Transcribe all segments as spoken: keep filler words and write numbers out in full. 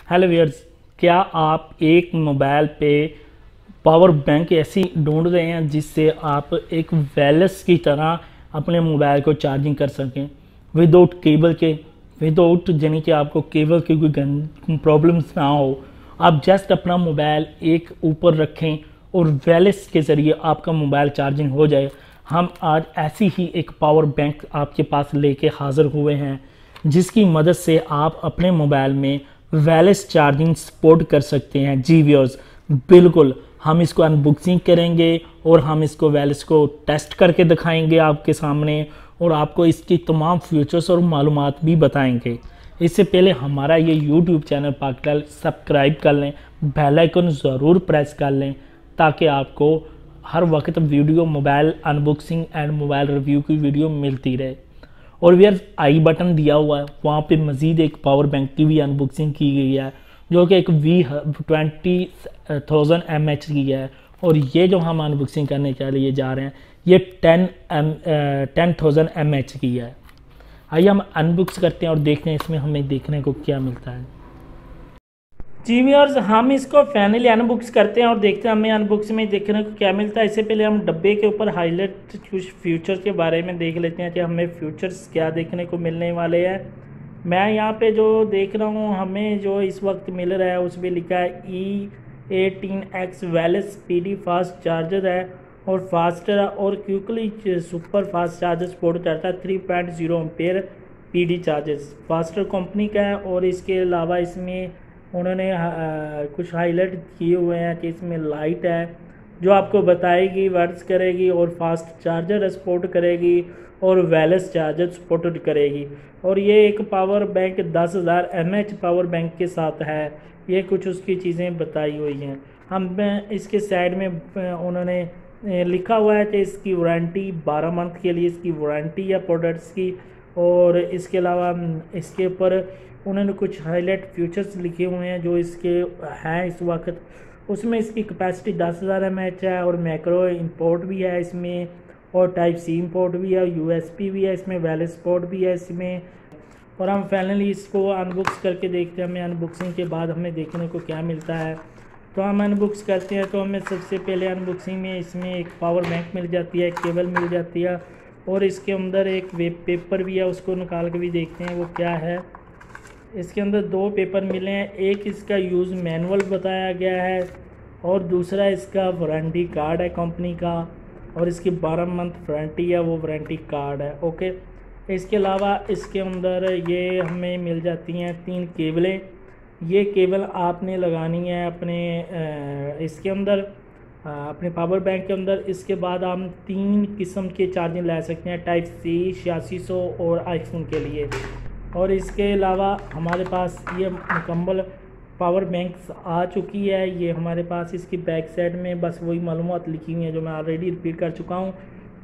Hello viewers, क्या आप एक मोबाइल पे पावर बैंक ऐसी ढूंढ रहे हैं जिससे आप एक वायरलेस की तरह अपने मोबाइल को चार्जिंग कर सकें विदाउट केबल के, विदाउट यानी कि आपको केबल की कोई प्रॉब्लम्स ना हो। आप जस्ट अपना मोबाइल एक ऊपर रखें और वायरलेस के ज़रिए आपका मोबाइल चार्जिंग हो जाए। हम आज ऐसी ही एक पावर बैंक आपके पास लेके हाज़िर हुए हैं जिसकी मदद से आप अपने मोबाइल में वायरलेस चार्जिंग सपोर्ट कर सकते हैं। जी व्यूअर्स, बिल्कुल हम इसको अनबॉक्सिंग करेंगे और हम इसको वायरलेस को टेस्ट करके दिखाएंगे आपके सामने और आपको इसकी तमाम फीचर्स और मालूमात भी बताएंगे। इससे पहले हमारा ये यूट्यूब चैनल पाकिटाल सब्सक्राइब कर लें, बेल आइकन ज़रूर प्रेस कर लें ताकि आपको हर वक्त video mobile unboxing and mobile review की वीडियो मिलती रहे। और व्यूअर्स, आई बटन दिया हुआ है, वहाँ पे मज़ीद एक पावर बैंक की भी अनबॉक्सिंग की गई है जो कि एक V twenty thousand M H की है। और ये जो हम अनबॉक्सिंग करने के लिए जा रहे हैं ये ten M ten thousand M H की है। आइए हम अनबॉक्स करते हैं और देखते हैं इसमें हमें देखने को क्या मिलता है। जी व्यूअर्स, हम इसको फाइनली अनबॉक्स करते हैं और देखते हैं हमें अनबॉक्स में देखने को क्या मिलता है। इससे पहले हम डब्बे के ऊपर हाईलाइट कुछ फ्यूचर्स के बारे में देख लेते हैं कि हमें फ्यूचर्स क्या देखने को मिलने वाले हैं। मैं यहाँ पे जो देख रहा हूँ हमें जो इस वक्त मिल रहा है उसमें लिखा है E eighteen X wireless PD fast charger है और फास्टर और quickly super fast charger support करता है। Three point zero ampere PD chargers faster company का है। और इसके अलावा इसमें उन्होंने आ, कुछ हाईलाइट किए हुए हैं कि इसमें लाइट है जो आपको बताएगी, वर्ड्स करेगी और फास्ट चार्जर सपोर्ट करेगी और वायरलेस चार्जर सपोर्ट करेगी। और ये एक पावर बैंक दस हज़ार एम एच पावर बैंक के साथ है। ये कुछ उसकी चीज़ें बताई हुई हैं। हम इसके साइड में उन्होंने लिखा हुआ है कि इसकी वारंटी बारह मंथ के लिए इसकी वारंटी है प्रोडक्ट्स की। और इसके अलावा इसके ऊपर उन्होंने कुछ हाईलाइट फीचर्स लिखे हुए हैं जो इसके हैं इस वक्त। उसमें इसकी कैपेसिटी दस हज़ार एम एच है और मैक्रो इंपोर्ट भी है इसमें और टाइप सी इंपोर्ट भी है, यूएसबी भी है इसमें, वायरलेस पोर्ट भी है इसमें। और हम फाइनली इसको अनबॉक्स करके देखते हैं हमें अनबॉक्सिंग के बाद हमें देखने को क्या मिलता है। तो हम अनबॉक्स करते हैं तो हमें सबसे पहले अनबॉक्सिंग में इसमें एक पावर बैंक मिल जाती है, एक केबल मिल जाती है और इसके अंदर एक वेब पेपर भी है, उसको निकाल के भी देखते हैं वो क्या है। इसके अंदर दो पेपर मिले हैं, एक इसका यूज़ मैनुअल बताया गया है और दूसरा इसका वारंटी कार्ड है कंपनी का और इसकी बारह मंथ वारंटी है, वो वारंटी कार्ड है। ओके, इसके अलावा इसके अंदर ये हमें मिल जाती हैं तीन केबलें। ये केबल आपने लगानी है अपने इसके अंदर अपने पावर बैंक के अंदर। इसके बाद हम तीन किस्म के चार्जिंग ले सकते हैं, टाइप सी, छियासी सौ और आईफोन के लिए। और इसके अलावा हमारे पास ये मुकम्मल पावर बैंक्स आ चुकी है। ये हमारे पास इसकी बैक साइड में बस वही मालूमात लिखी हुई है जो मैं ऑलरेडी रिपीट कर चुका हूँ।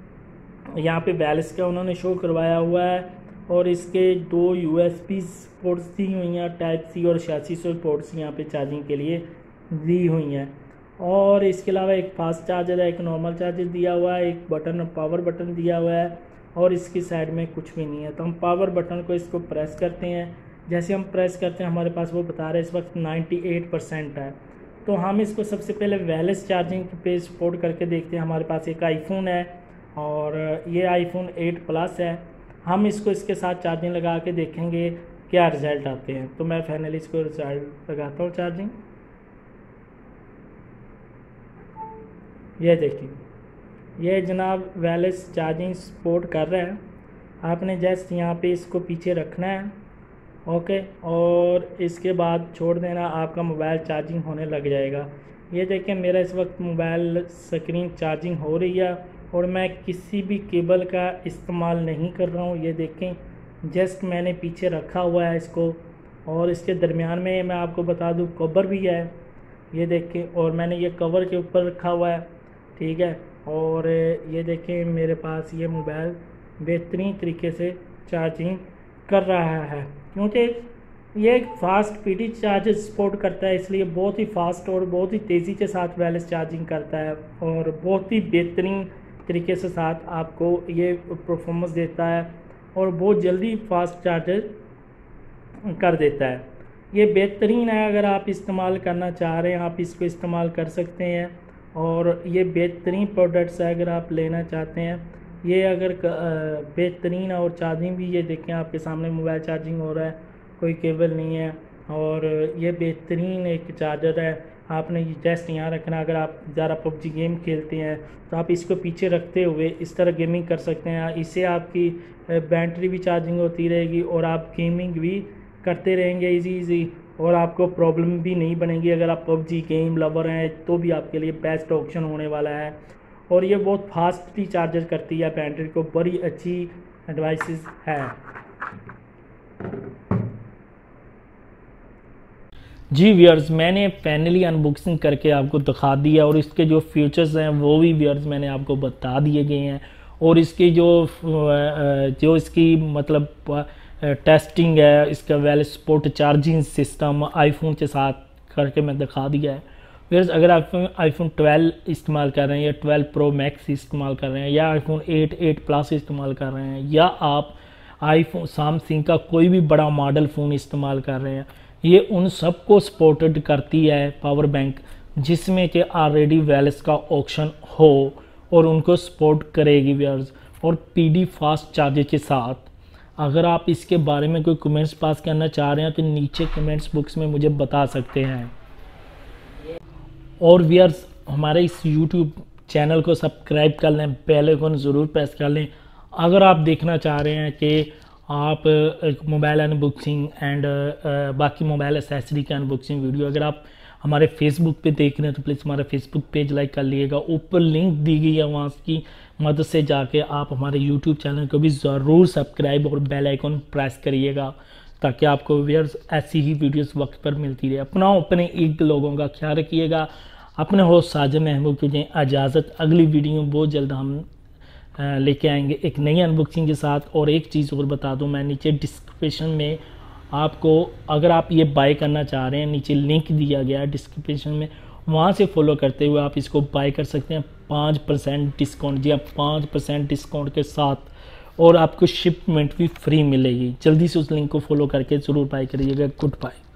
यहाँ पे वायरलेस का उन्होंने शो करवाया हुआ है और इसके दो यूएसबी पोर्ट्स दी हुई हैं, टाइप सी और छियासी सौ पोर्ट्स यहाँ पे चार्जिंग के लिए दी हुई हैं। और इसके अलावा एक फास्ट चार्जर है, एक नॉर्मल चार्जर दिया हुआ है, एक बटन पावर बटन दिया हुआ है और इसकी साइड में कुछ भी नहीं है। तो हम पावर बटन को इसको प्रेस करते हैं, जैसे हम प्रेस करते हैं हमारे पास वो बता रहे हैं इस वक्त अट्ठानवे परसेंट है। तो हम इसको सबसे पहले वायरलेस चार्जिंग पे सपोर्ट करके देखते हैं। हमारे पास एक आईफोन है और ये आईफोन एट प्लस है। हम इसको इसके साथ चार्जिंग लगा के देखेंगे क्या रिज़ल्ट आते हैं। तो मैं फाइनली इसको रिजल्ट लगाता हूँ चार्जिंग। ये देखिए, ये जनाब वायरलेस चार्जिंग सपोर्ट कर रहा है। आपने जस्ट यहाँ पे इसको पीछे रखना है, ओके, और इसके बाद छोड़ देना, आपका मोबाइल चार्जिंग होने लग जाएगा। ये देखें मेरा इस वक्त मोबाइल स्क्रीन चार्जिंग हो रही है और मैं किसी भी केबल का इस्तेमाल नहीं कर रहा हूँ। ये देखें जस्ट मैंने पीछे रखा हुआ है इसको और इसके दरमियान में मैं आपको बता दूँ कवर भी है, ये देखें, और मैंने ये कवर के ऊपर रखा हुआ है, ठीक है। और ये देखें मेरे पास ये मोबाइल बेहतरीन तरीके से चार्जिंग कर रहा है क्योंकि ये एक फास्ट पीडी चार्जर सपोर्ट करता है, इसलिए बहुत ही फास्ट और बहुत ही तेज़ी के साथ वायरलेस चार्जिंग करता है और बहुत ही बेहतरीन तरीके से साथ आपको ये परफॉर्मेंस देता है और बहुत जल्दी फास्ट चार्जर कर देता है। ये बेहतरीन है, अगर आप इस्तेमाल करना चाह रहे हैं आप इसको इस्तेमाल कर सकते हैं। और ये बेहतरीन प्रोडक्ट्स है अगर आप लेना चाहते हैं। ये अगर बेहतरीन है और चार्जिंग भी, ये देखें आपके सामने मोबाइल चार्जिंग हो रहा है, कोई केबल नहीं है। और ये बेहतरीन एक चार्जर है। आपने ये जस्ट यहाँ रखना, अगर आप ज़्यादा पबजी गेम खेलते हैं तो आप इसको पीछे रखते हुए इस तरह गेमिंग कर सकते हैं। इससे आपकी बैटरी भी चार्जिंग होती रहेगी और आप गेमिंग भी करते रहेंगे इजी इजी, और आपको प्रॉब्लम भी नहीं बनेगी। अगर आप पबजी गेम लवर हैं तो भी आपके लिए बेस्ट ऑप्शन होने वाला है। और ये बहुत फास्टली चार्जर करती है बैटरी को, बड़ी अच्छी डिवाइसेस है। जी व्यूअर्स, मैंने फाइनली अनबॉक्सिंग करके आपको दिखा दिया और इसके जो फीचर्स हैं वो भी व्यूअर्स मैंने आपको बता दिए गए हैं। और इसकी जो जो इसकी मतलब टेस्टिंग है, इसका well support charging system iPhone के साथ करके मैं दिखा दिया है। व्यूअर्स, अगर आप आईफोन ट्वेल्व इस्तेमाल कर रहे हैं या ट्वेल्व प्रो मैक्स इस्तेमाल कर रहे हैं या आईफोन एट एट प्लस इस्तेमाल कर रहे हैं या आप आईफोन सैमसंग का कोई भी बड़ा मॉडल फ़ोन इस्तेमाल कर रहे हैं, ये उन सब को सपोर्टेड करती है पावर बैंक, जिसमें कि ऑलरेडी वेल्स का ऑप्शन हो और उनको सपोर्ट करेगी व्यूअर्स। और पीडी फास्ट चार्जर के साथ अगर आप इसके बारे में कोई कमेंट्स पास करना चाह रहे हैं तो नीचे कमेंट्स बॉक्स में मुझे बता सकते हैं। और व्यूअर्स, हमारे इस यूट्यूब चैनल को सब्सक्राइब कर लें, बेल आइकन ज़रूर प्रेस कर लें। अगर आप देखना चाह रहे हैं कि आप मोबाइल अनबॉक्सिंग एंड बाकी मोबाइल एसेसरी के अनबॉक्सिंग वीडियो अगर आप हमारे फेसबुक पे देख रहे हैं तो प्लीज़ हमारा फेसबुक पेज लाइक कर लीजिएगा। ऊपर लिंक दी गई है, वहाँ की मदद से जाके आप हमारे यूट्यूब चैनल को भी ज़रूर सब्सक्राइब और बेल आइकन प्रेस करिएगा, ताकि आपको व्यूअर्स ऐसी ही वीडियोस वक्त पर मिलती रहे। अपना अपने ईद लोगों का ख्याल रखिएगा। अपने होस्ट साजिद महबूब को दें इजाज़त। अगली वीडियो बहुत जल्द हम लेके आएंगे एक नई अनबॉक्सिंग के साथ। और एक चीज़ और बता दूं, मैं नीचे डिस्क्रिप्शन में आपको, अगर आप ये बाय करना चाह रहे हैं, नीचे लिंक दिया गया है डिस्क्रिप्शन में, वहाँ से फॉलो करते हुए आप इसको बाय कर सकते हैं पाँच परसेंट डिस्काउंट। जी आप पाँच परसेंट डिस्काउंट के साथ, और आपको शिपमेंट भी फ्री मिलेगी। जल्दी से उस लिंक को फॉलो करके ज़रूर बाय करिएगा। Good bye.